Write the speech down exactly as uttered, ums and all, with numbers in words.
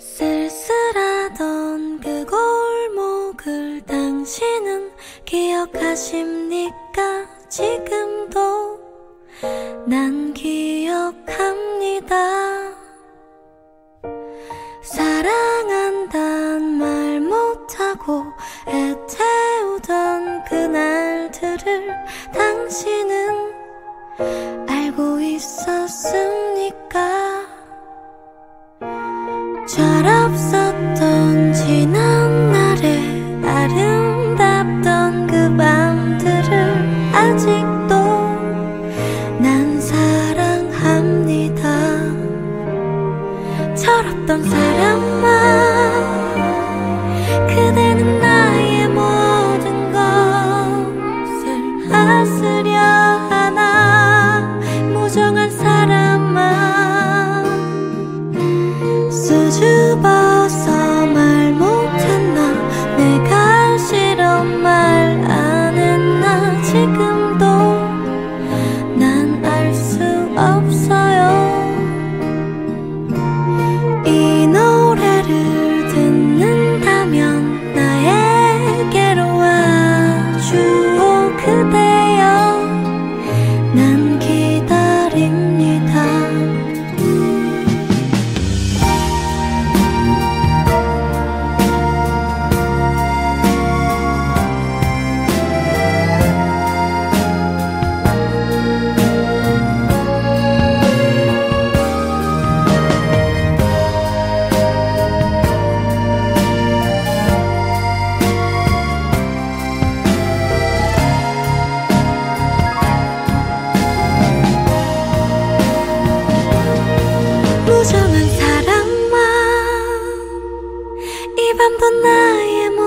쓸쓸하던 그 골목을 당신은 기억하십니까? 지금도 난 기억합니다. 사랑한단 말 못하고 애태우던 그날들을 당신은 알고 있었습니까? 철없었던 지난 날의 아름답던 그 밤들을 아직도 난 사랑합니다. 철없던 사람아, 그대는 나의 모든 것을 하스려 하나. 무정한 사람아, 수줍어서 말 못했나? 내가 싫어 말 안 했나? 지금도 난 알 수 없어요. 이 노래를 듣는다면 나에게로 와주오 그대여. 난 기다립니다. 무정한 사람아, 이 밤도 나의